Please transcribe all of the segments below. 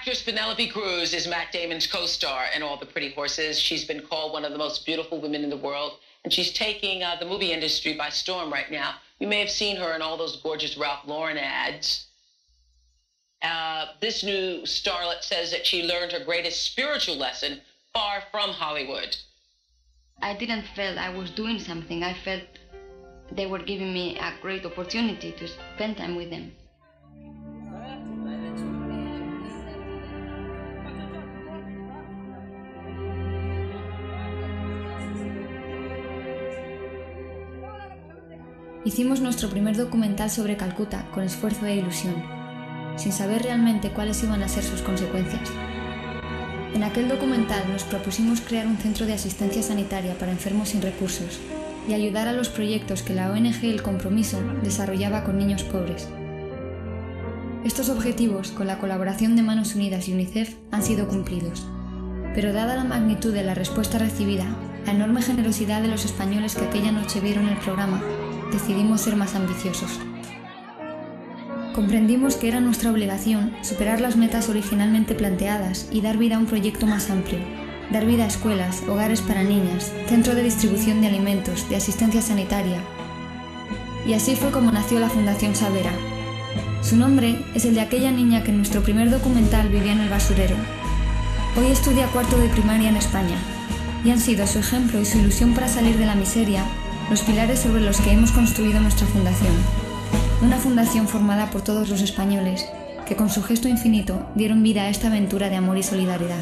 Actress Penelope Cruz is Matt Damon's co-star in All the Pretty Horses. She's been called one of the most beautiful women in the world, and she's taking the movie industry by storm right now. You may have seen her in all those gorgeous Ralph Lauren ads. This new starlet says that she learned her greatest spiritual lesson far from Hollywood. I didn't feel I was doing something. I felt they were giving me a great opportunity to spend time with them. Hicimos nuestro primer documental sobre Calcuta con esfuerzo e ilusión, sin saber realmente cuáles iban a ser sus consecuencias. En aquel documental nos propusimos crear un centro de asistencia sanitaria para enfermos sin recursos y ayudar a los proyectos que la ONG El Compromiso desarrollaba con niños pobres. Estos objetivos, con la colaboración de Manos Unidas y UNICEF, han sido cumplidos, pero dada la magnitud de la respuesta recibida, la enorme generosidad de los españoles que aquella noche vieron el programa, decidimos ser más ambiciosos. Comprendimos que era nuestra obligación superar las metas originalmente planteadas y dar vida a un proyecto más amplio, dar vida a escuelas, hogares para niñas, centro de distribución de alimentos, de asistencia sanitaria. Y así fue como nació la Fundación Sabera. Su nombre es el de aquella niña que en nuestro primer documental vivía en el basurero. Hoy estudia cuarto de primaria en España, y han sido su ejemplo y su ilusión para salir de la miseria los pilares sobre los que hemos construido nuestra fundación. Una fundación formada por todos los españoles, que con su gesto infinito dieron vida a esta aventura de amor y solidaridad.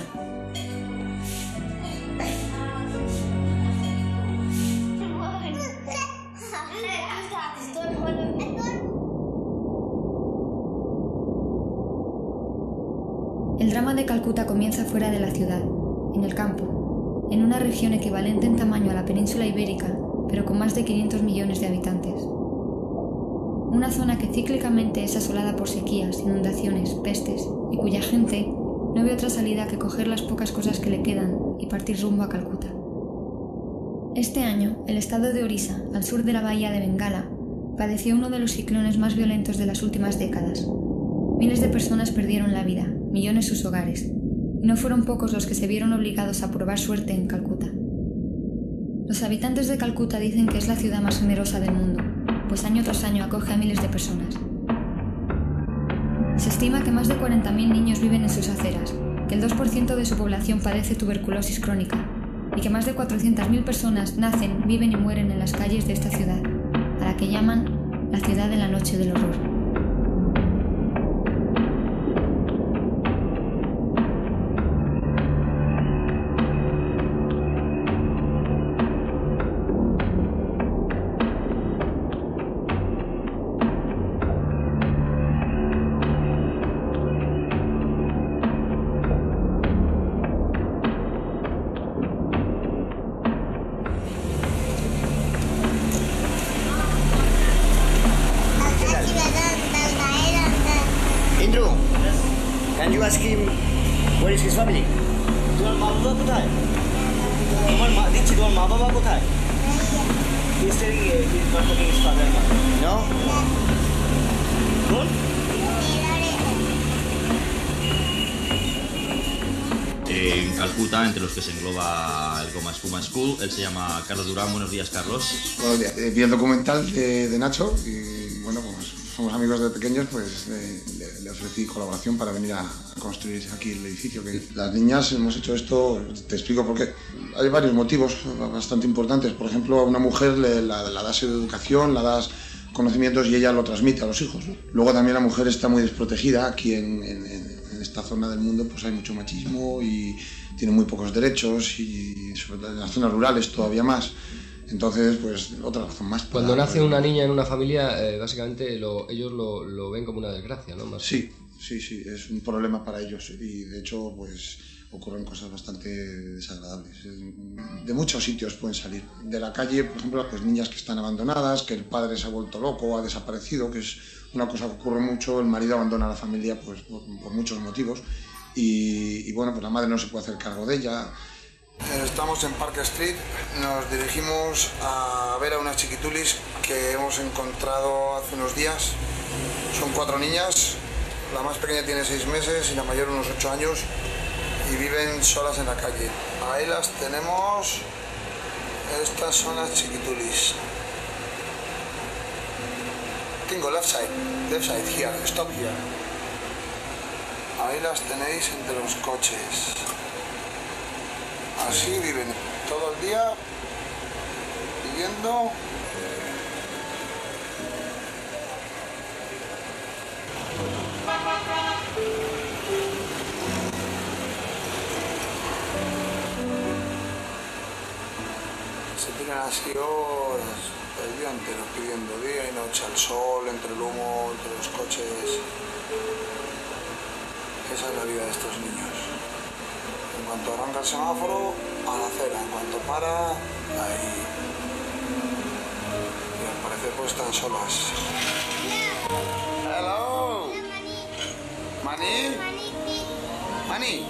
El drama de Calcuta comienza fuera de la ciudad, en el campo, en una región equivalente en tamaño a la península ibérica, pero con más de 500 millones de habitantes. Una zona que cíclicamente es asolada por sequías, inundaciones, pestes, y cuya gente no ve otra salida que coger las pocas cosas que le quedan y partir rumbo a Calcuta. Este año, el estado de Orissa, al sur de la bahía de Bengala, padeció uno de los ciclones más violentos de las últimas décadas. Miles de personas perdieron la vida, millones sus hogares, y no fueron pocos los que se vieron obligados a probar suerte en Calcuta. Los habitantes de Calcuta dicen que es la ciudad más generosa del mundo, pues año tras año acoge a miles de personas. Se estima que más de 40.000 niños viven en sus aceras, que el 2% de su población padece tuberculosis crónica y que más de 400.000 personas nacen, viven y mueren en las calles de esta ciudad, a la que llaman la ciudad de la noche del horror. Can you ask him where is his family? তোমার মা-বাবা কোথায়? তোমার মা দিচ্ছি তোমার মা-বাবা কোথায়? He's telling he's not talking his father and mother. No? Good? En Calcuta, entre los que se engloba el Goma Espuma School, él se llama Carlos Durán. Buenos días, Carlos. Buenos días. Vi el documental de Nacho y bueno, pues somos amigos de pequeños, pues le ofrecí colaboración para venir a construir aquí el edificio. Las niñas hemos hecho esto, te explico por qué. Hay varios motivos bastante importantes. Por ejemplo, a una mujer la das educación, la das conocimientos y ella lo transmite a los hijos, ¿no? Luego también la mujer está muy desprotegida. Aquí en esta zona del mundo pues hay mucho machismo y tiene muy pocos derechos y sobre todo en las zonas rurales todavía más. Entonces, pues otra razón más. Cuando nace una niña en una familia, básicamente ellos lo ven como una desgracia, ¿no? Más sí, es un problema para ellos y de hecho pues ocurren cosas bastante desagradables. De muchos sitios pueden salir. De la calle, por ejemplo, pues niñas que están abandonadas, que el padre se ha vuelto loco, ha desaparecido, que es una cosa que ocurre mucho. El marido abandona a la familia pues por muchos motivos y bueno, pues la madre no se puede hacer cargo de ella. Estamos en Park Street, nos dirigimos a ver a unas chiquitulis que hemos encontrado hace unos días. Son 4 niñas, La más pequeña tiene 6 meses y la mayor unos 8 años y viven solas en la calle. Ahí las tenemos. Estas son las chiquitulis. Tengo left side, here, stop here. Ahí las tenéis entre los coches. Así viven todo el día viviendo. Se tiran así horas, el día entero pidiendo, día y noche, al sol, entre el humo, entre los coches. Esa es la vida de estos niños. En cuanto arranca el semáforo, a la acera. En cuanto para, ahí. Y al parecer pues están solas. Hello. Mani. Mani.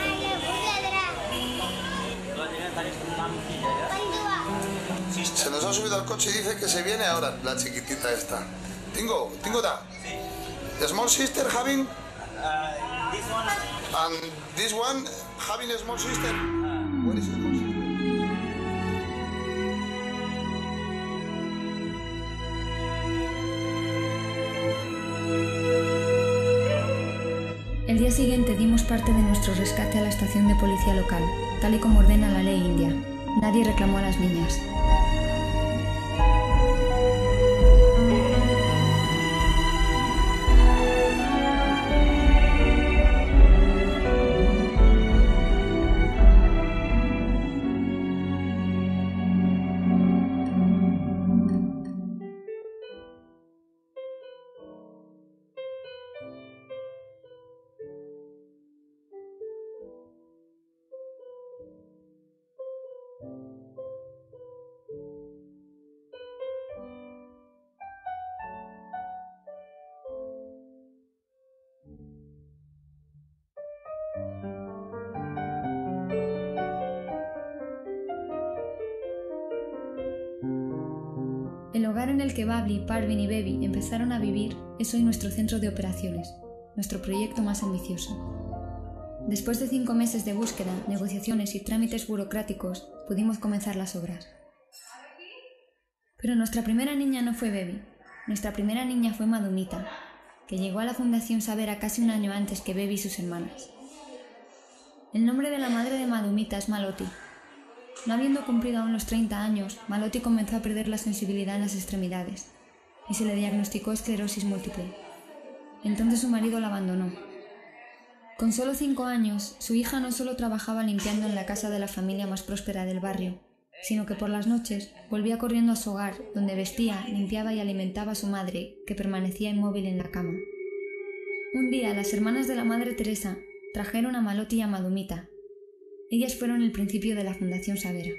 Se nos ha subido al coche y dice que se viene ahora la chiquitita esta. Tingo da. The small sister having. This one. And this one having a small sister. Where is the small sister? El día siguiente dimos parte de nuestro rescate a la estación de policía local, tal y como ordena la ley india. Nadie reclamó a las niñas. El hogar en el que Babli, Parvin y Baby empezaron a vivir es hoy nuestro centro de operaciones, nuestro proyecto más ambicioso. Después de 5 meses de búsqueda, negociaciones y trámites burocráticos, pudimos comenzar las obras. Pero nuestra primera niña no fue Baby, nuestra primera niña fue Madhumita, que llegó a la Fundación Sabera casi 1 año antes que Baby y sus hermanas. El nombre de la madre de Madhumita es Maloti. No habiendo cumplido aún los 30 años, Maloti comenzó a perder la sensibilidad en las extremidades y se le diagnosticó esclerosis múltiple. Entonces su marido la abandonó. Con solo 5 años, su hija no solo trabajaba limpiando en la casa de la familia más próspera del barrio, sino que por las noches volvía corriendo a su hogar, donde vestía, limpiaba y alimentaba a su madre, que permanecía inmóvil en la cama. Un día, las hermanas de la Madre Teresa trajeron a Maloti y a Madhumita. Ellas fueron el principio de la Fundación Sabera.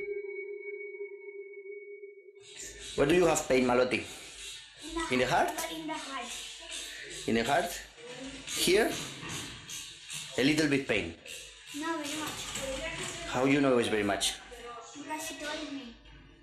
Where do you have pain, Maloti? In the heart? In the heart. In the heart? Here? A little bit pain. No, very much. How you know it's very much? Because she told me.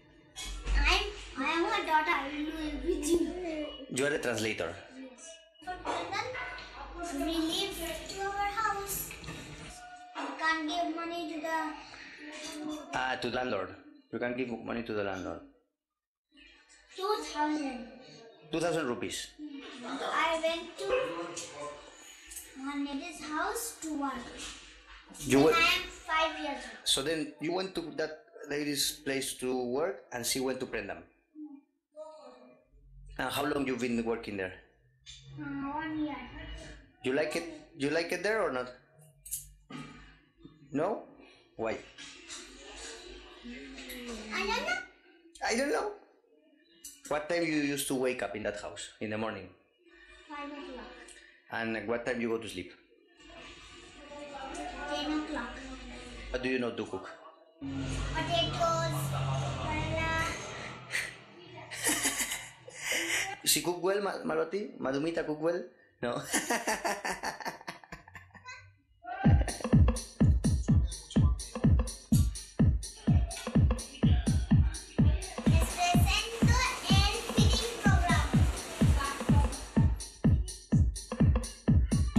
I am her daughter. I will do everything. You are a translator. Yes. For we live to our house. We can't give money to the To landlord. You can give money to the landlord. 2,000. 2,000 rupees. I went to my neighbor's house to work. You When went, I am 5 years old. so then you went to that lady's place to work and she went to print them. And how long you've been working there? 1 year. You like it? You like it there or not? No? Why? I don't know. I don't know. What time you used to wake up in that house in the morning? 5 o'clock. And what time you go to sleep? 10 o'clock. What do you know to cook? Potatoes. Banana. She cook well, Maloti? Madhumita cook well? No. Les presento el feeding program.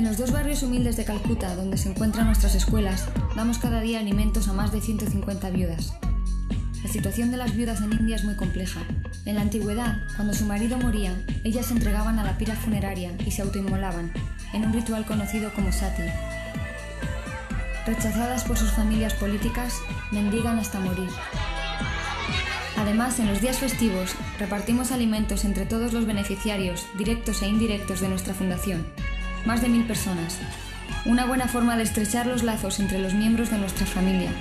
En los 2 barrios humildes de Calcuta, donde se encuentran nuestras escuelas, damos cada día alimentos a más de 150 viudas. La situación de las viudas en India es muy compleja. En la antigüedad, cuando su marido moría, ellas se entregaban a la pira funeraria y se autoinmolaban, en un ritual conocido como sati. Rechazadas por sus familias políticas, mendigan hasta morir. Además, en los días festivos, repartimos alimentos entre todos los beneficiarios, directos e indirectos de nuestra fundación. Más de 1000 personas. Una buena forma de estrechar los lazos entre los miembros de nuestra familia.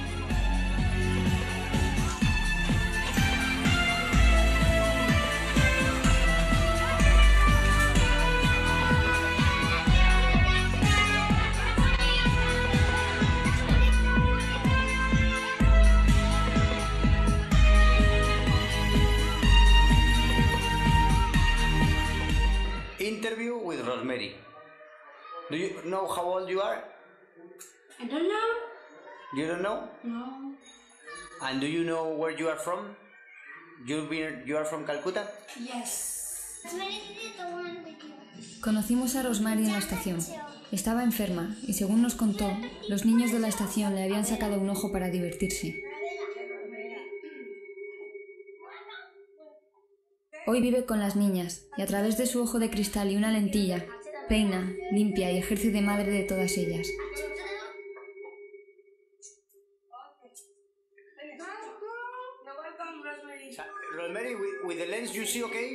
Interview with Rosemary. Do you know how old you are? I don't know. You don't know? No. And do you know where you are from? You are from Calcutta? Yes. Conocimos a Rosemary en la estación. Estaba enferma y, según nos contó, los niños de la estación le habían sacado un ojo para divertirse. Hoy vive con las niñas y, a través de su ojo de cristal y una lentilla, peina, limpia y ejerce de madre de todas ellas. Rosemary, with the lens you see, okay?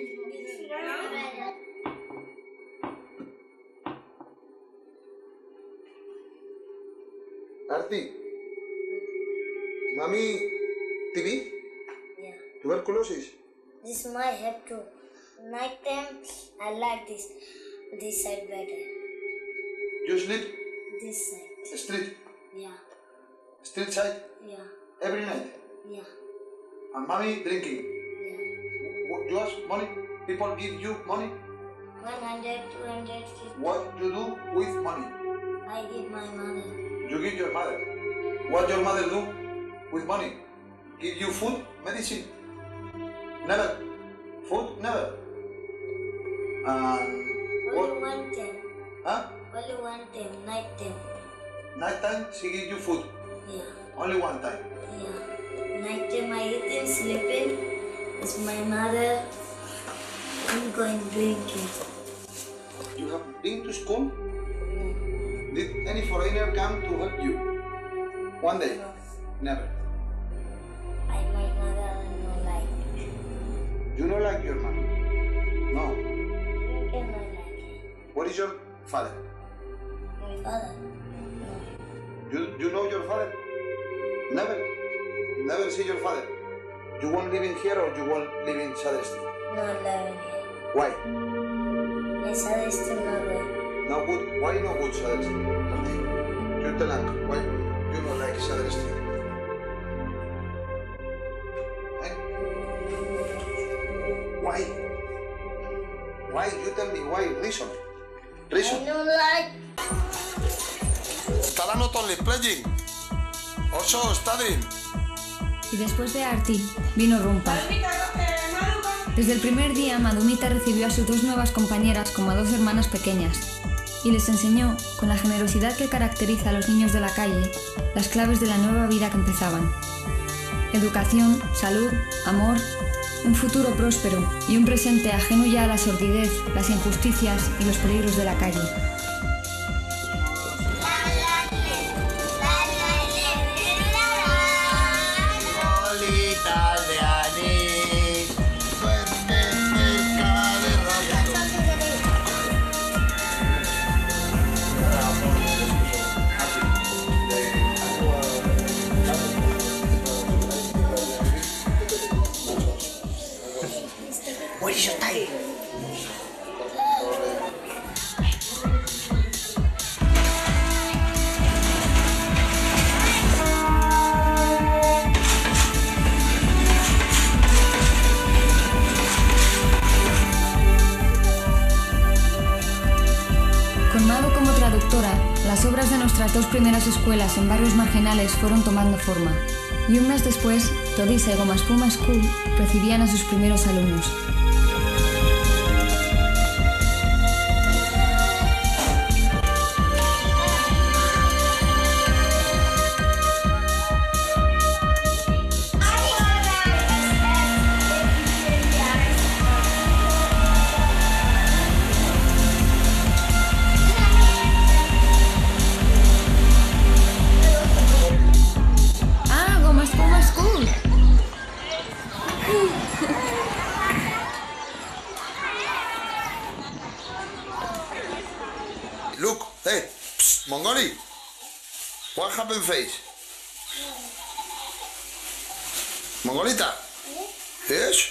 Arti, Mami, TB? Yeah. Tuberculosis? This is my head too. Night time, I like this side better. You sleep This side. street, Yeah. street side, Yeah. every night. Yeah. And Mami drinking. Yeah. You ask money? People give you money? 100, 250. What you do with money? I give my mother. You give your mother. What your mother do with money? Give you food, medicine? Never. Food, never. And Only one time. huh? Only one time. Night time. Night time she give you food. Yeah. Only one time. Yeah. Night time I eating, sleeping. It's my mother. I'm going drinking. You have been to school? Did any foreigner come to help you? One day? Never. My mother no like. You don't like your mom? No. Drinking no like. What is your father? My father. No. You know your father? Never. Never see your father. You won't live in here or you won't live in Sadr Street? No living here. Why? My father is still not there. No good. Why no good Sadr Street? You tell uncle. Why you don't like Sadr Street? Eh? Why? Why? You tell me why. Reason. Reason. I don't like. Estará not only pledging. Also studying. Y después de Arti, vino Rumpa. Desde el primer día, Madhumita recibió a sus 2 nuevas compañeras como a 2 hermanas pequeñas y les enseñó, con la generosidad que caracteriza a los niños de la calle, las claves de la nueva vida que empezaban. Educación, salud, amor, un futuro próspero y un presente ajeno ya a la sordidez, las injusticias y los peligros de la calle. Where is your tie? Con Mado como traductora, las obras de nuestras 2 primeras escuelas en barrios marginales fueron tomando forma. Y un mes después, Todisa y Goma Espuma School recibían a sus primeros alumnos. Mongoli, what happened face? Mongolita? Yes?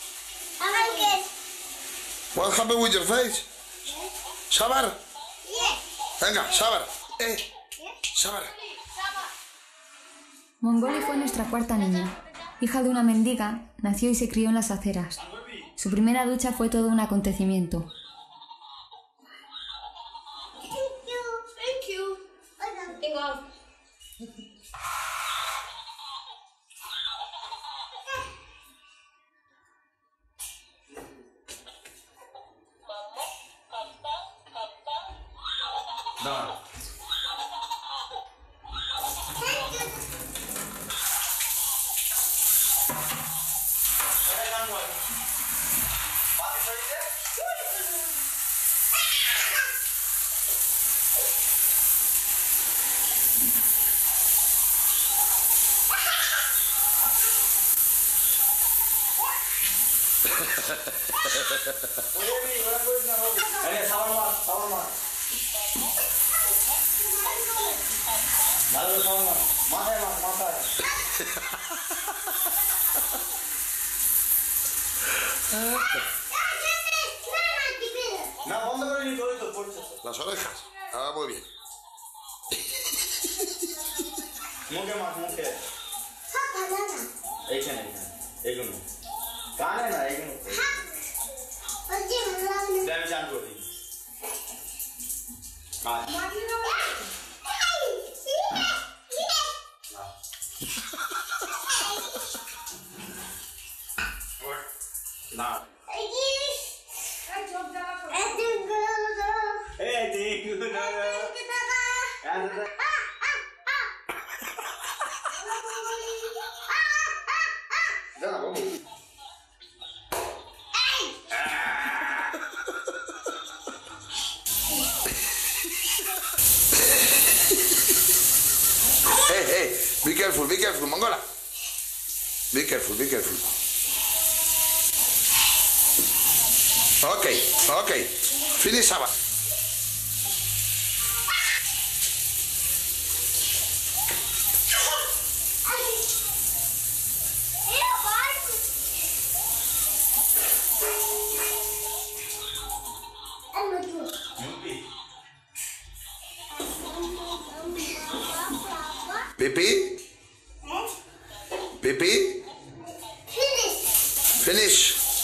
What happened with your face? Sabar? Venga, Sabar. Sabar. Mongoli fue nuestra cuarta niña. Hija de una mendiga, nació y se crió en las aceras. Su primera ducha fue todo un acontecimiento. No. Las orejas. Ah, muy bien. মুখে মাছ মুখে এইখানে এগুলো কানে না এগুলো আমি চান করি না Hey, be careful, Mongola. Be careful. Okay. Finish, Saba. Pipi? Finish.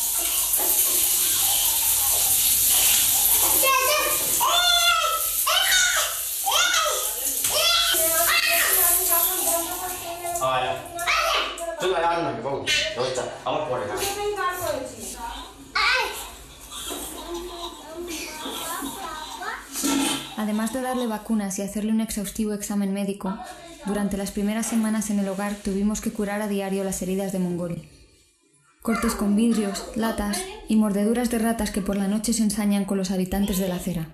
Además de darle vacunas y hacerle un exhaustivo examen médico, durante las primeras semanas en el hogar tuvimos que curar a diario las heridas de Mongoli. Cortes con vidrios, latas y mordeduras de ratas que por la noche se ensañan con los habitantes de la acera.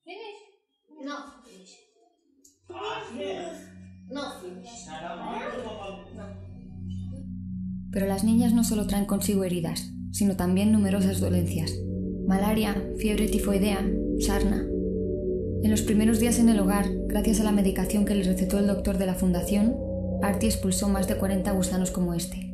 Pero las niñas no solo traen consigo heridas, sino también numerosas dolencias. Malaria, fiebre tifoidea, sarna. En los primeros días en el hogar, gracias a la medicación que le recetó el doctor de la fundación, Artie expulsó más de 40 gusanos como este.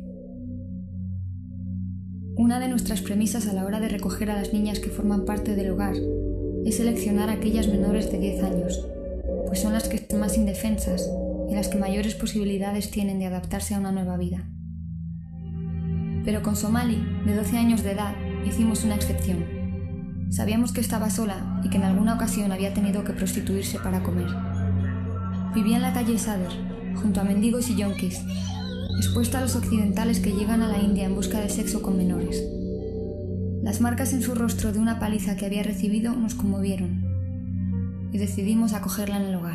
Una de nuestras premisas a la hora de recoger a las niñas que forman parte del hogar es seleccionar a aquellas menores de 10 años, pues son las que están más indefensas y las que mayores posibilidades tienen de adaptarse a una nueva vida. Pero con Somali, de 12 años de edad, hicimos una excepción. Sabíamos que estaba sola y que en alguna ocasión había tenido que prostituirse para comer. Vivía en la calle Sadr, junto a mendigos y yonkis, expuesta a los occidentales que llegan a la India en busca de sexo con menores. Las marcas en su rostro de una paliza que había recibido nos conmovieron y decidimos acogerla en el hogar.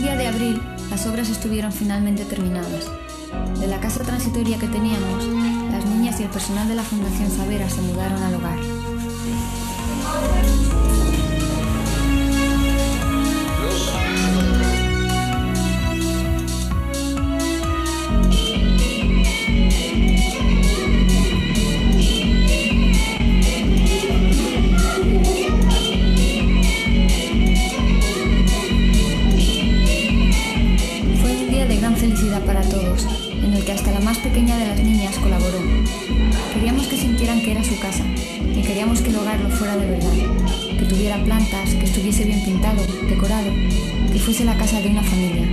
Las obras estuvieron finalmente terminadas. De la casa transitoria que teníamos, las niñas y el personal de la Fundación Sabera se mudaron al hogar. Felicidad para todos, en el que hasta la más pequeña de las niñas colaboró. Queríamos que sintieran que era su casa, y queríamos que el hogar lo fuera de verdad, que tuviera plantas, que estuviese bien pintado, decorado, que fuese la casa de una familia.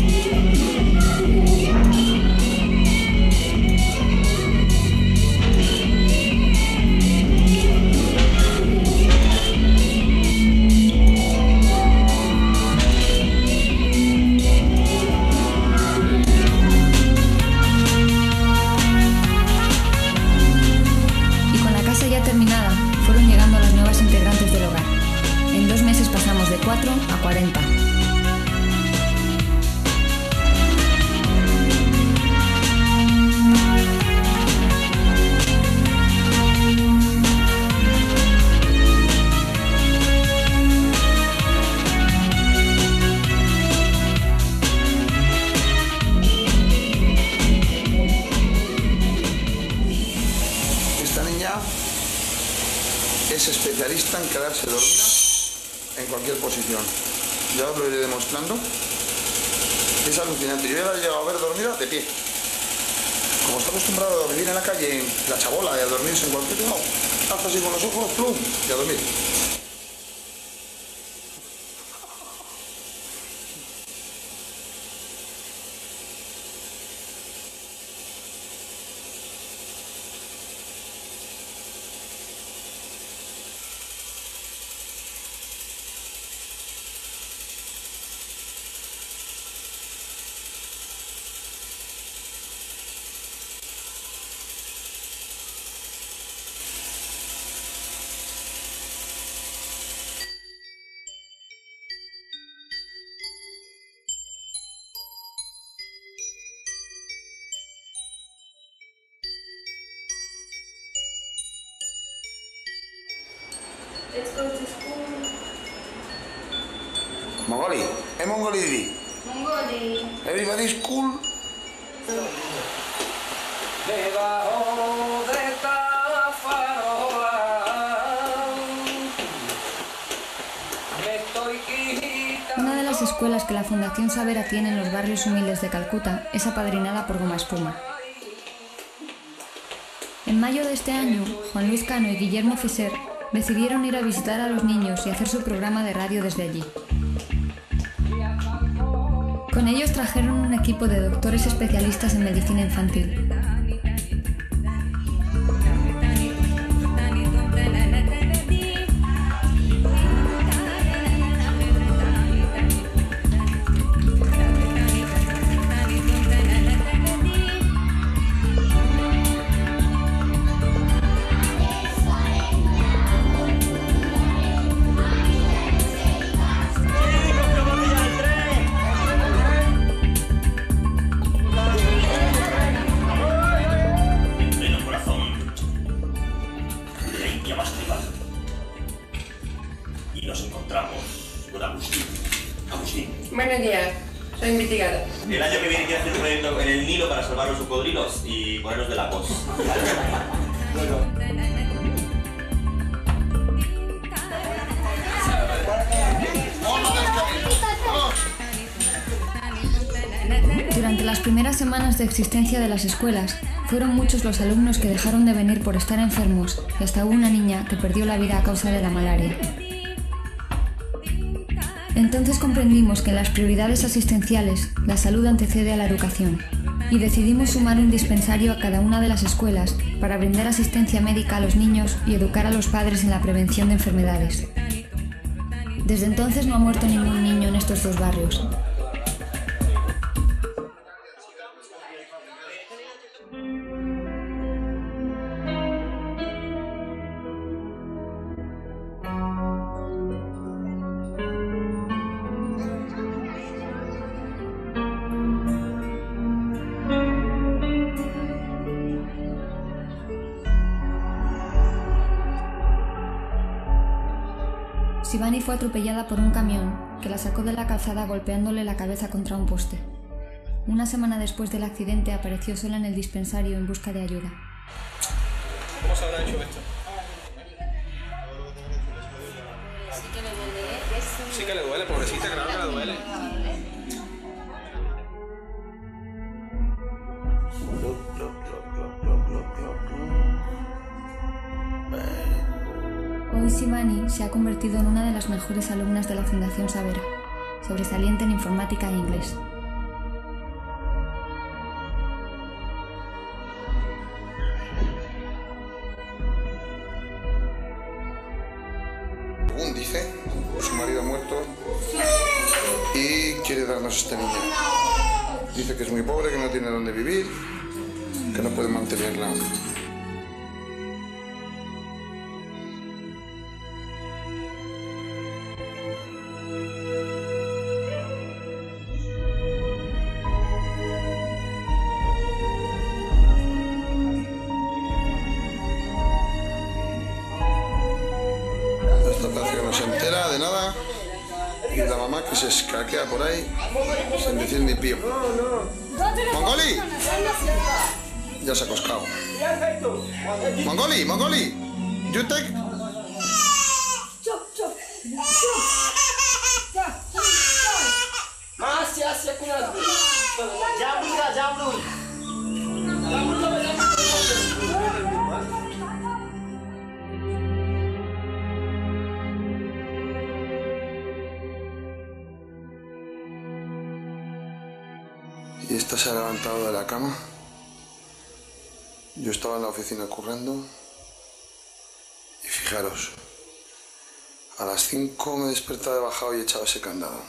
Terminada, fueron llegando las nuevas integrantes del hogar. En 2 meses pasamos de 4 a 40. Es especialista en quedarse dormida en cualquier posición. Ya os lo iré demostrando. Es alucinante. Yo ya la he llegado a ver dormida de pie. Como está acostumbrado a vivir en la calle, en la chabola, y a dormirse en cualquier lado, hace así con los ojos, plum, y a dormir. Let's go to school. Mongoli, Mongoli Didi. Mongoli. Everybody's cool. Debajo de esta farola me estoy quitando. Una de las escuelas que la Fundación Sabera tiene en los barrios humildes de Calcuta es apadrinada por Goma Espuma. En mayo de este año, Juan Luis Cano y Guillermo Fesser decidieron ir a visitar a los niños y hacer su programa de radio desde allí. Con ellos trajeron un equipo de doctores especialistas en medicina infantil. Buenos días, soy investigador. El año que viene quiero hacer un proyecto en el Nilo para salvar los cocodrilos y ponerlos de la voz. Durante las primeras semanas de existencia de las escuelas, fueron muchos los alumnos que dejaron de venir por estar enfermos y hasta hubo una niña que perdió la vida a causa de la malaria. Entonces comprendimos que en las prioridades asistenciales la salud antecede a la educación y decidimos sumar un dispensario a cada una de las escuelas para brindar asistencia médica a los niños y educar a los padres en la prevención de enfermedades. Desde entonces no ha muerto ningún niño en estos 2 barrios. Shivani fue atropellada por un camión que la sacó de la calzada golpeándole la cabeza contra un poste. Una semana después del accidente apareció sola en el dispensario en busca de ayuda. ¿Cómo se habrá hecho esto? Sí que le duele, pobrecita, claro que le duele. Hoy Shivani se ha convertido en una de las mejores alumnas de la Fundación Savera, sobresaliente en informática e inglés. Según dice, su marido ha muerto y quiere darnos a este niño. Dice que es muy pobre, que no tiene dónde vivir, que no puede mantenerla. Que no se entera de nada y la mamá que se escaquea por ahí sin decir ni pío. ¡Mongoli! Ya se ha coscado. ¡Mongoli! ¡Mongoli! ¡You take! Y esta se ha levantado de la cama. Yo estaba en la oficina currando. Y fijaros, a las 5 me he despertado, he bajado y he echado ese candado.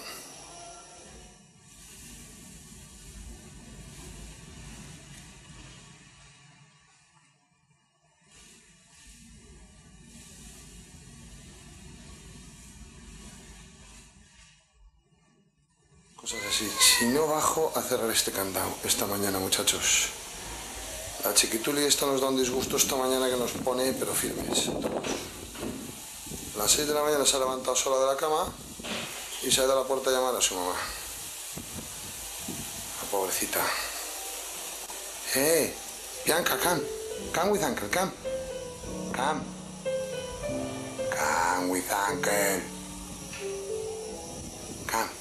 Cosas así. Si no bajo a cerrar este candado esta mañana, muchachos. La chiquituli esta nos da un disgusto esta mañana que nos pone, pero firmes. A las 6 de la mañana se ha levantado sola de la cama y se ha ido a la puerta a llamar a su mamá. La pobrecita. Hey, Bianca, come. Come with uncle, come. Come. Come with uncle. Come.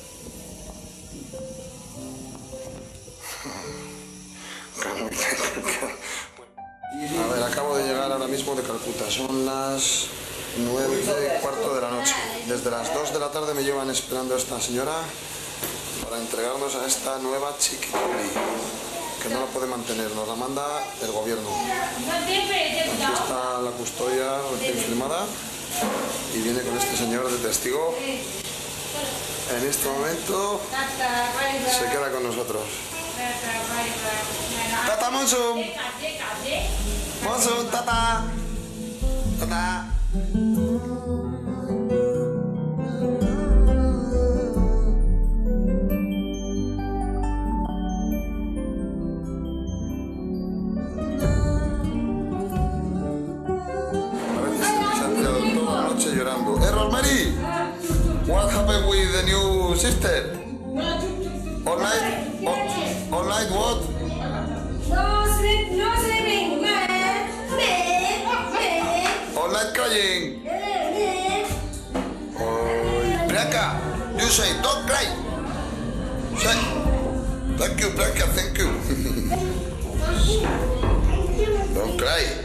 A ver, acabo de llegar ahora mismo de Calcuta. Son las 9:15 de la noche. Desde las 2 de la tarde me llevan esperando a esta señora para entregarnos a esta nueva chiquituli, que no la puede mantener, nos la manda el gobierno. Aquí está la custodia recién firmada y viene con este señor de testigo. En este momento se queda con nosotros. Tata Monsum. Monsum, tata. Tata. Llorando. Hey, Rosemary, what happened with the new sister? All night what? No sleeping, man. All night crying. Oh, Bianca, you say don't cry. Say, thank you, Bianca, thank you. Don't cry.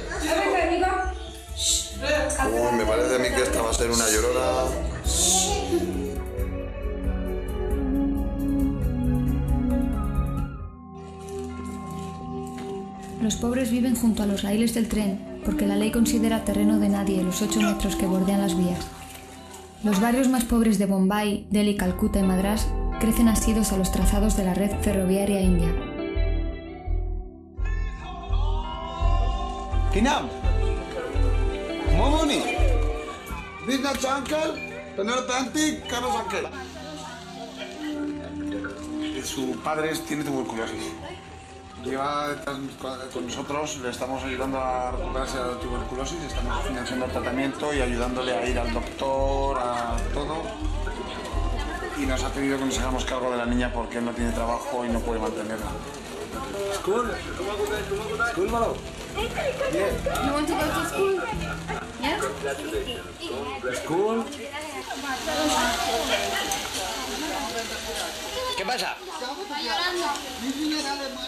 Uy, me parece a mí que esta va a ser una llorona. Los pobres viven junto a los raíles del tren porque la ley considera terreno de nadie los 8 metros que bordean las vías. Los barrios más pobres de Bombay, Delhi, Calcuta y Madrás crecen asidos a los trazados de la red ferroviaria india. Kinam. Momoni, Vidnath Uncle, Penelope Auntie, Carlos Uncle. Su padre tiene tuberculosis. Lleva con nosotros, le estamos ayudando a recuperarse de la tuberculosis, estamos financiando el tratamiento y ayudándole a ir al doctor, a todo. Y nos ha pedido que nos hagamos cargo de la niña porque él no tiene trabajo y no puede mantenerla. School? School, Malo? Yeah. You want to go to school? Yes? School? ¿Qué pasa? Está llorando.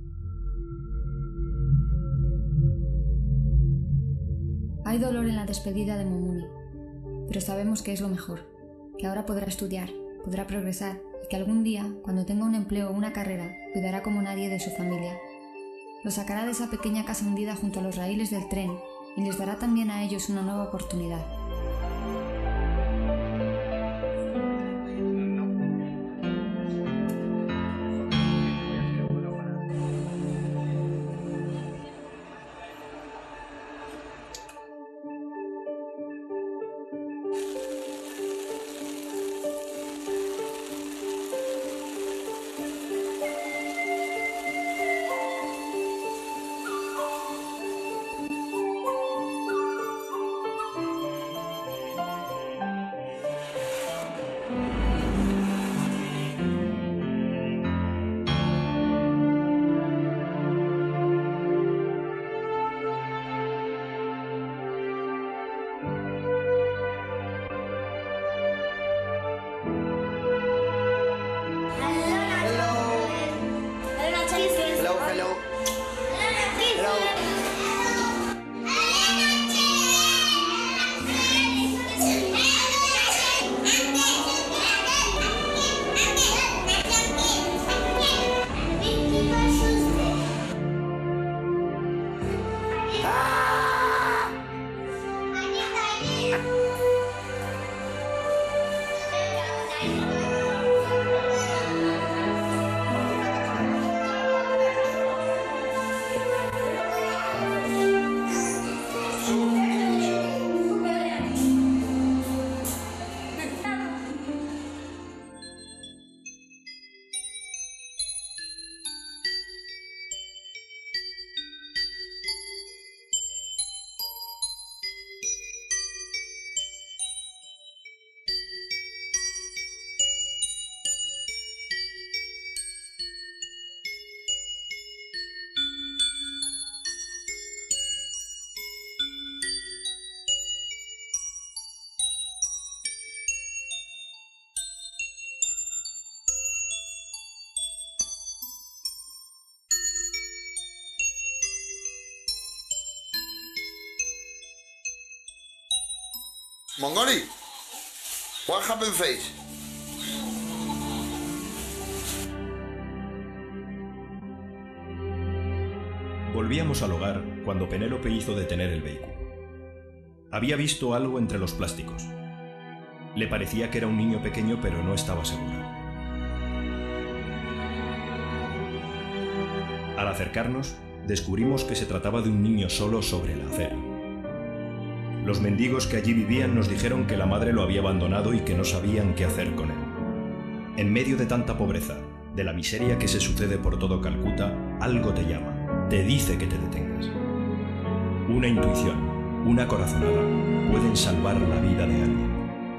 Hay dolor en la despedida de Momuni, pero sabemos que es lo mejor, que ahora podrá estudiar, podrá progresar y que algún día, cuando tenga un empleo o una carrera, cuidará como nadie de su familia. Lo sacará de esa pequeña casa hundida junto a los raíles del tren y les dará también a ellos una nueva oportunidad. Mongoli, what happened face? Volvíamos al hogar cuando Penélope hizo detener el vehículo. Había visto algo entre los plásticos. Le parecía que era un niño pequeño, pero no estaba segura. Al acercarnos, descubrimos que se trataba de un niño solo sobre la acera. Los mendigos que allí vivían nos dijeron que la madre lo había abandonado y que no sabían qué hacer con él. En medio de tanta pobreza, de la miseria que se sucede por todo Calcuta, algo te llama, te dice que te detengas. Una intuición, una corazonada, pueden salvar la vida de alguien.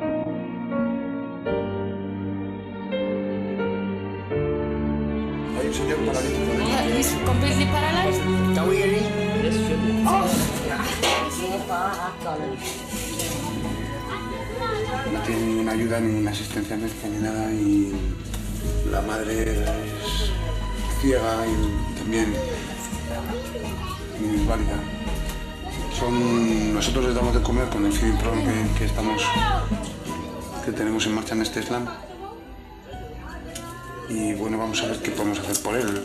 Hay un señor paralítico. ¿Es completely paralyzed? ¿Está muy bien? No tiene ninguna ayuda, ninguna asistencia médica ni nada y la madre es ciega y también minusválida. Nosotros les damos de comer con el feeding program que tenemos en marcha en este slam y bueno, vamos a ver qué podemos hacer por él.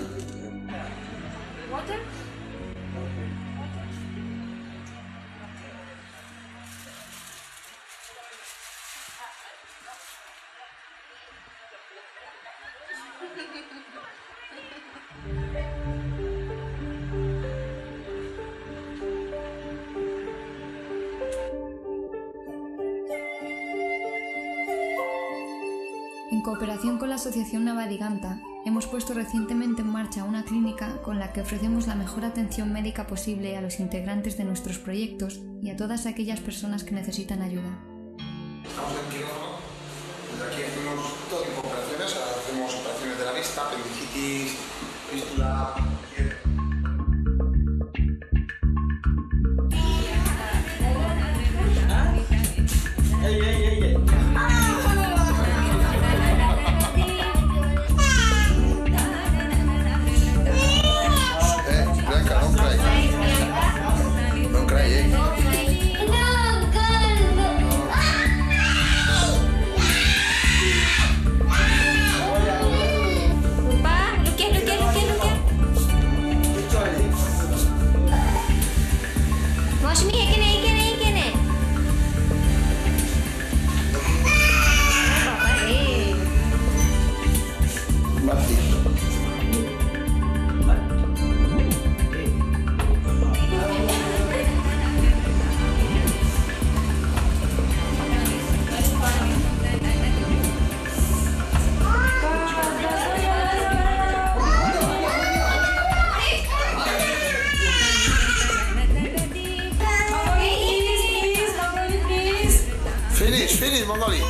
En cooperación con la Asociación Navadiganta, hemos puesto recientemente en marcha una clínica con la que ofrecemos la mejor atención médica posible a los integrantes de nuestros proyectos y a todas aquellas personas que necesitan ayuda. Estamos en quirófano. Desde aquí hacemos todo tipo de operaciones. Hacemos operaciones de la vista, apendicitis, fístula. Blanca, don't cry. Don't cry, Finish, Mongoli.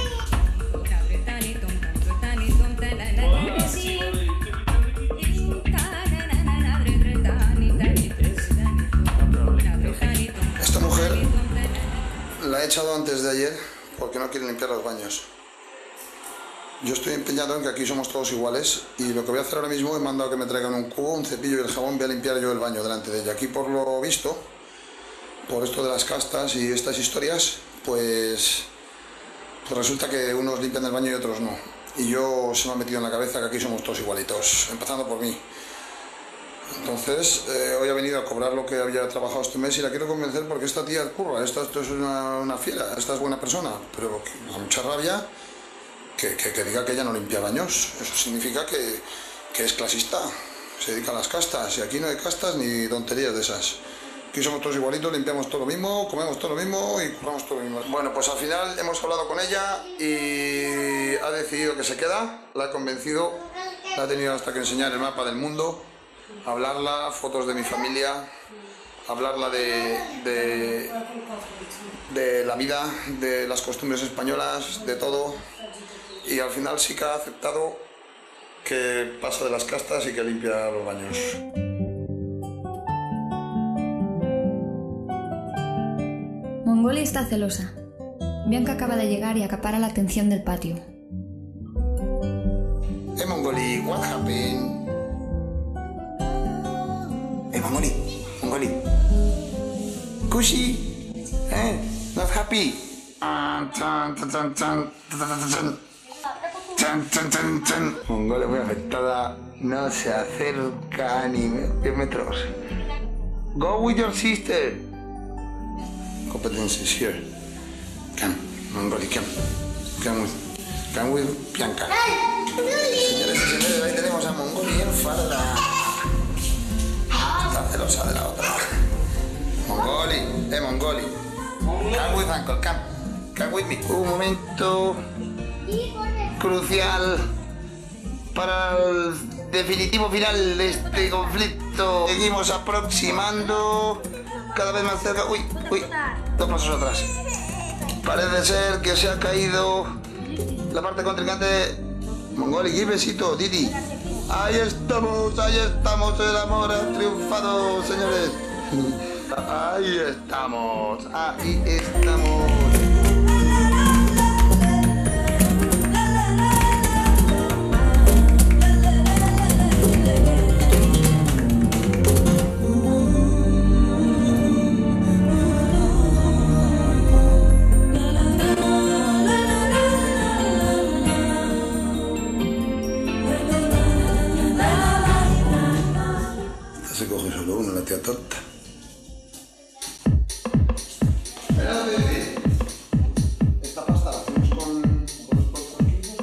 Esta mujer la he echado antes de ayer porque no quiere limpiar los baños. Yo estoy empeñado en que aquí somos todos iguales y lo que voy a hacer ahora mismo he mandado que me traigan un cubo, un cepillo y el jabón. Voy a limpiar yo el baño delante de ella. Aquí, por lo visto, por esto de las castas y estas historias, pues resulta que unos limpian el baño y otros no. Y yo se me ha metido en la cabeza que aquí somos todos igualitos, empezando por mí. Entonces, hoy ha venido a cobrar lo que había trabajado este mes y la quiero convencer porque esta tía curra, esto es una fiera, esta es buena persona, pero con mucha rabia que diga que ella no limpia baños. Eso significa que es clasista, se dedica a las castas y aquí no hay castas ni tonterías de esas. Aquí somos todos igualitos, limpiamos todo lo mismo, comemos todo lo mismo y curramos todo lo mismo. Bueno, pues al final hemos hablado con ella y ha decidido que se queda, la he convencido, la he tenido hasta que enseñar el mapa del mundo, hablarla, fotos de mi familia, hablarla de la vida, de las costumbres españolas, de todo. Y al final sí que ha aceptado que pasa de las castas y que limpia los baños. Mongoli está celosa. Bianca acaba de llegar y acapara la atención del patio. Hey Mongoli, what happened? Hey Mongoli. Cushy? Not happy? Mongoli muy afectada, no se acerca ni 10 metros. Go with your sister. Competencies here. Come, Mongoli, come with Bianca. Señores y señores, ahí tenemos a Mongoli en falda. Está celosa de la otra. Mongoli, Mongoli. Come with Uncle, come with me. Un momento crucial para el definitivo final de este conflicto. Seguimos aproximando cada vez más cerca. Uy, 2 pasos atrás. Parece ser que se ha caído la parte contrincante. Mongoli, qué besito, Didi. Ahí estamos, el amor ha triunfado, señores. Ahí estamos. Se coge solo uno, la tía tonta. Esta pasta la hacemos con los polvos.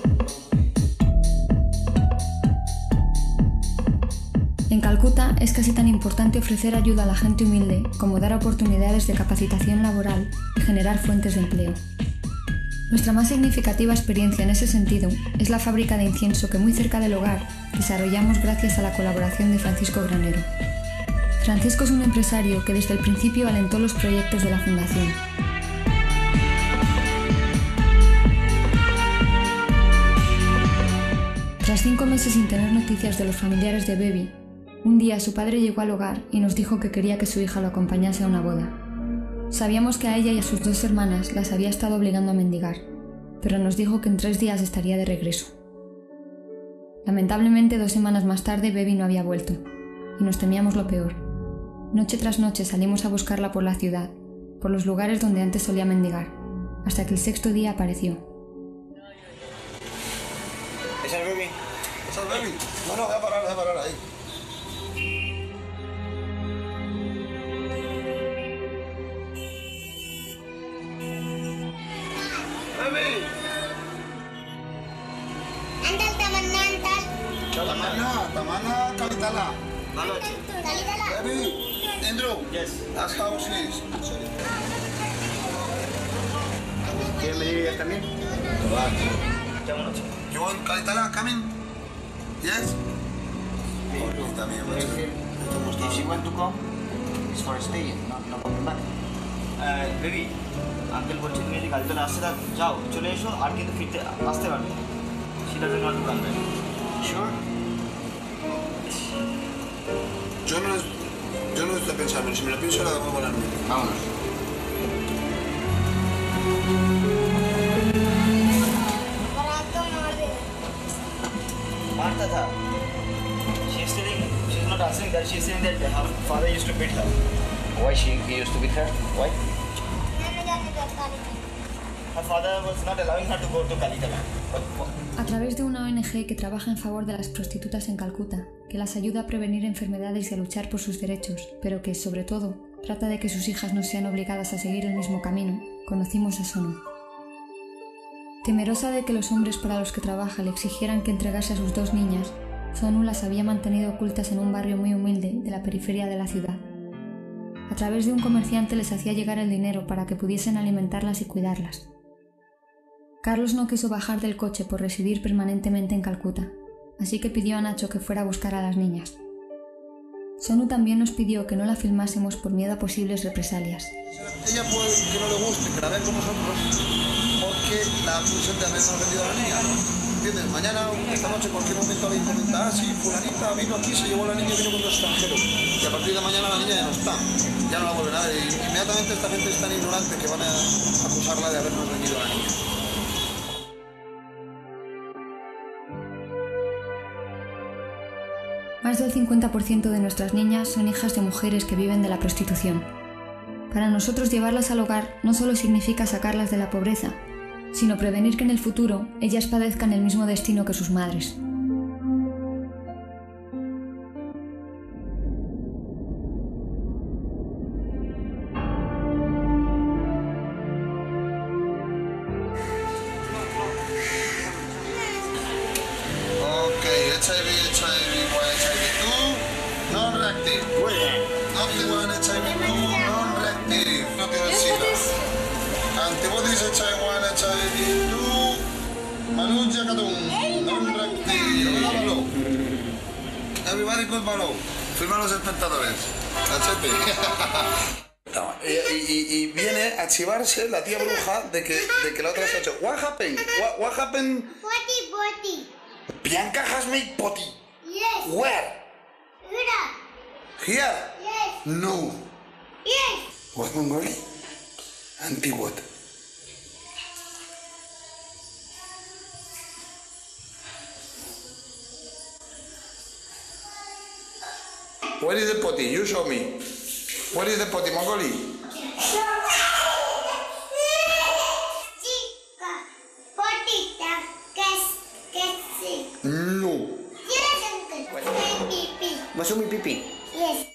En Calcuta es casi tan importante ofrecer ayuda a la gente humilde como dar oportunidades de capacitación laboral y generar fuentes de empleo. Nuestra más significativa experiencia en ese sentido es la fábrica de incienso que muy cerca del hogar desarrollamos gracias a la colaboración de Francisco Granero. Francisco es un empresario que desde el principio alentó los proyectos de la Fundación. Tras 5 meses sin tener noticias de los familiares de Baby, un día su padre llegó al hogar y nos dijo que quería que su hija lo acompañase a una boda. Sabíamos que a ella y a sus 2 hermanas las había estado obligando a mendigar, pero nos dijo que en 3 días estaría de regreso. Lamentablemente 2 semanas más tarde Baby no había vuelto, y nos temíamos lo peor. Noche tras noche salimos a buscarla por la ciudad, por los lugares donde antes solía mendigar, hasta que el 6º día apareció. ¿Es el Baby? ¿Es el Baby? No, voy a parar ahí. Tamanna, Kalitala. Baby, Andrew. Yes. Ask how she is. Sorry. ¿Quieren venir ellas también? You want Kalitala coming? Yes? If she want to come, it's for staying, not coming back. Baby, uncle বলছে তুমি যদি কালকে আসতে যাও চলে এসো আর কিন্তু ফিরতে আসতে পারবে she doesn't want to come back. Sure? Yo no estoy pensando, si me lo pienso la dejo volar. Vámonos. Martha tha. She's not answering that. She's saying that her father used to beat her. Why he used to beat her? Why? Her father was not allowing her to go to Kalitala. A través de una ONG que trabaja en favor de las prostitutas en Calcuta, que las ayuda a prevenir enfermedades y a luchar por sus derechos, pero que, sobre todo, trata de que sus hijas no sean obligadas a seguir el mismo camino, conocimos a Sonu. Temerosa de que los hombres para los que trabaja le exigieran que entregase a sus 2 niñas, Sonu las había mantenido ocultas en un barrio muy humilde de la periferia de la ciudad. A través de un comerciante les hacía llegar el dinero para que pudiesen alimentarlas y cuidarlas. Carlos no quiso bajar del coche por residir permanentemente en Calcuta, así que pidió a Nacho que fuera a buscar a las niñas. Sonu también nos pidió que no la filmásemos por miedo a posibles represalias. Ella puede que no le guste, pero a ver con nosotros, porque la pulsión de habernos vendido a la niña. ¿Entiendes? Mañana, esta noche, en cualquier momento alguien comenta, sí, fulanita vino aquí, se llevó a la niña y vino con 2 extranjeros. Y a partir de mañana la niña ya no está, ya no la vuelven a ver. Y inmediatamente esta gente es tan ignorante que van a acusarla de habernos vendido a la niña. Más del 50% de nuestras niñas son hijas de mujeres que viven de la prostitución. Para nosotros llevarlas al hogar no solo significa sacarlas de la pobreza, sino prevenir que en el futuro ellas padezcan el mismo destino que sus madres. Antibodies HIV1, HIV2, Manuja Kadum, non-reactive. Everybody good Malo. Firma los espectadores. Cachete. Y viene a chivarse la tía bruja de que la otra se ha hecho. What happened? What happened? Potty. Bianca has made potty. Yes. Where? Here? Yes. No. Yes. What, Mongoli? Anti what? Where is the potty? You show me. Where is the potty, Mongoli? No. Yes, uncle. My pee-pee. Masuk mi pipi. Yes.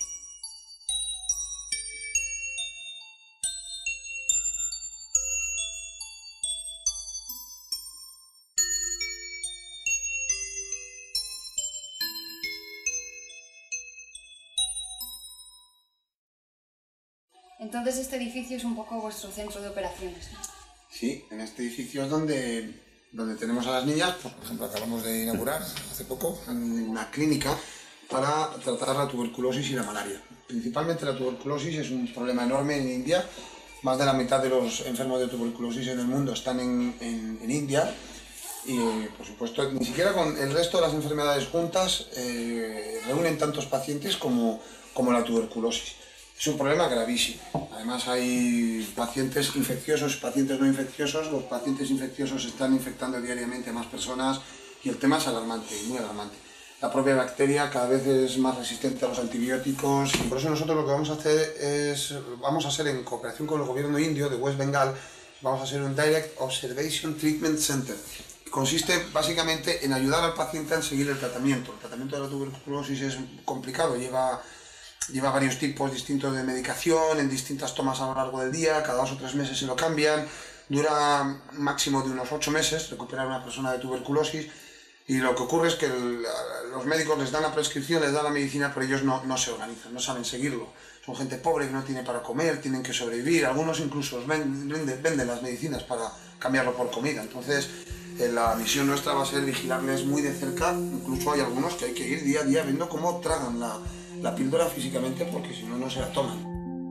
Entonces este edificio es un poco vuestro centro de operaciones, ¿no? Sí, en este edificio es donde tenemos a las niñas. Por ejemplo, acabamos de inaugurar hace poco una clínica para tratar la tuberculosis y la malaria. Principalmente la tuberculosis es un problema enorme en India. Más de la mitad de los enfermos de tuberculosis en el mundo están en India. Y, por supuesto, ni siquiera con el resto de las enfermedades juntas reúnen tantos pacientes como la tuberculosis. Es un problema gravísimo. Además hay pacientes infecciosos, pacientes no infecciosos. Los pacientes infecciosos están infectando diariamente a más personas y el tema es alarmante, muy alarmante. La propia bacteria cada vez es más resistente a los antibióticos y por eso nosotros lo que vamos a hacer en cooperación con el gobierno indio de West Bengal, vamos a hacer un Direct Observation Treatment Center. Consiste básicamente en ayudar al paciente a seguir el tratamiento. El tratamiento de la tuberculosis es complicado, lleva varios tipos distintos de medicación en distintas tomas a lo largo del día, cada 2 o 3 meses se lo cambian, dura un máximo de unos 8 meses recuperar a una persona de tuberculosis y lo que ocurre es que los médicos les dan la prescripción, les dan la medicina, pero ellos no se organizan, no saben seguirlo. Son gente pobre que no tiene para comer, tienen que sobrevivir, algunos incluso venden las medicinas para cambiarlo por comida. Entonces la misión nuestra va a ser vigilarles muy de cerca, incluso hay algunos que hay que ir día a día viendo cómo tragan la píldora físicamente porque si no, no se la toman.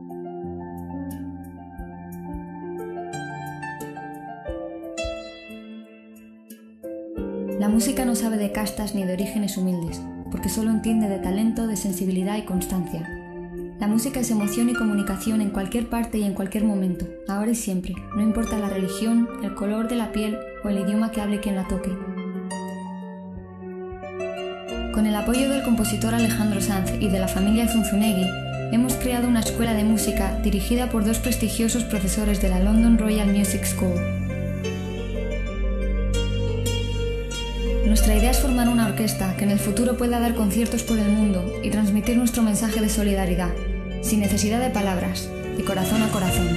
La música no sabe de castas ni de orígenes humildes, porque solo entiende de talento, de sensibilidad y constancia. La música es emoción y comunicación en cualquier parte y en cualquier momento, ahora y siempre, no importa la religión, el color de la piel o el idioma que hable quien la toque. Con el apoyo del compositor Alejandro Sanz y de la familia Zunzunegui, hemos creado una escuela de música dirigida por 2 prestigiosos profesores de la London Royal Music School. Nuestra idea es formar una orquesta que en el futuro pueda dar conciertos por el mundo y transmitir nuestro mensaje de solidaridad, sin necesidad de palabras, de corazón a corazón.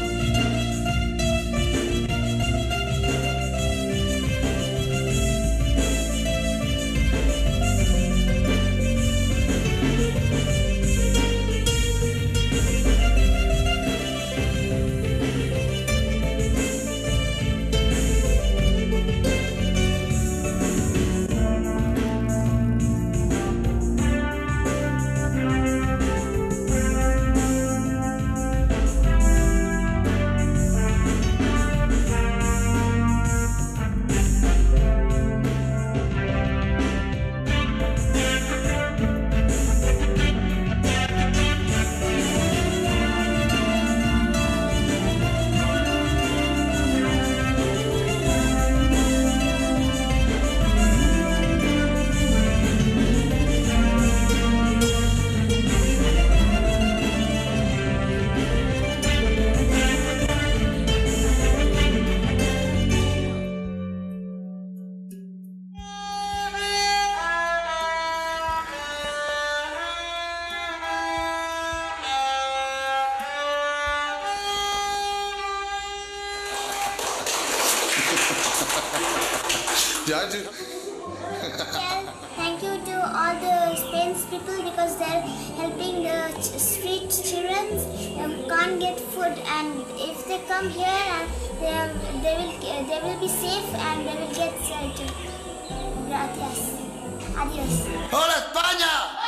Thank you to all the Spain's people because they're helping the street children who can't get food, and if they come here and they will be safe and they will get shelter. Gracias. Adiós. ¡Hola España!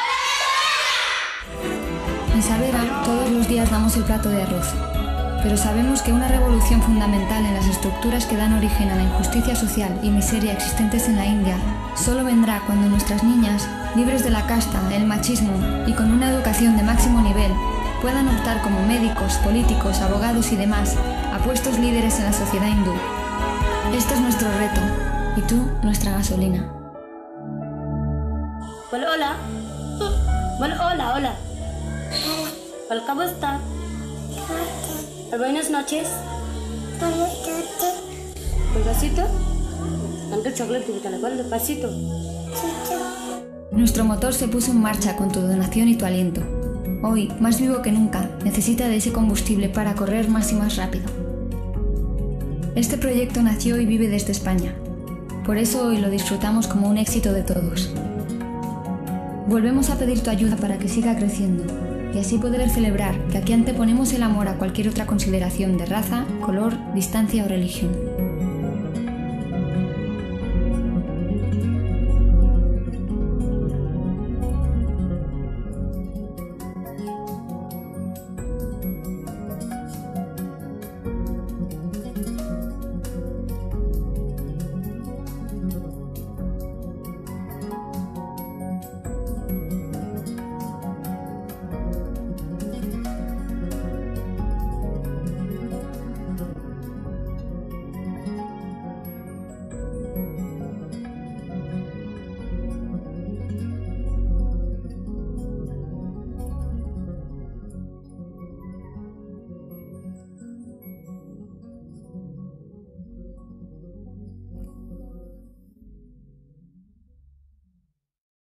En Savera todos los días damos el plato de arroz, pero sabemos que una revolución fundamental en las estructuras que dan origen a la injusticia social y miseria existentes en la India solo vendrá cuando nuestras niñas, libres de la casta, el machismo y con una educación de máximo nivel, puedan optar como médicos, políticos, abogados y demás a puestos líderes en la sociedad hindú. Este es nuestro reto y tú, nuestra gasolina. Hola, hola. Hola, hola. ¿Cómo está? Buenas noches. ¿Despacito? ¿Tanto chocolate que te le cuento? ¿Despacito? Nuestro motor se puso en marcha con tu donación y tu aliento. Hoy, más vivo que nunca, necesita de ese combustible para correr más y más rápido. Este proyecto nació y vive desde España. Por eso hoy lo disfrutamos como un éxito de todos. Volvemos a pedir tu ayuda para que siga creciendo y así poder celebrar que aquí anteponemos el amor a cualquier otra consideración de raza, color, distancia o religión.